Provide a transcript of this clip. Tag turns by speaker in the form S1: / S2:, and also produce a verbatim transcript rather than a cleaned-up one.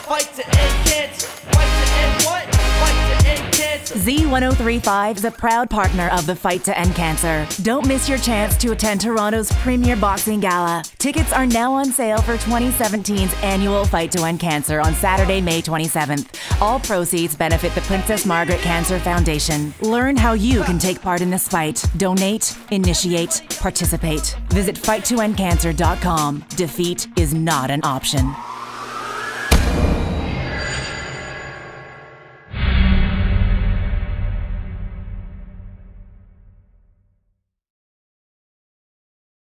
S1: Fight to end cancer. Fight to end what? Fight to end cancer.
S2: Z one oh three point five is a proud partner of the Fight to End Cancer. Don't miss your chance to attend Toronto's premier boxing gala. Tickets are now on sale for twenty seventeen's annual Fight to End Cancer on Saturday, May twenty-seventh. All proceeds benefit the Princess Margaret Cancer Foundation. Learn how you can take part in this fight. Donate, initiate, participate. Visit fight to end cancer dot com. Defeat is not an option.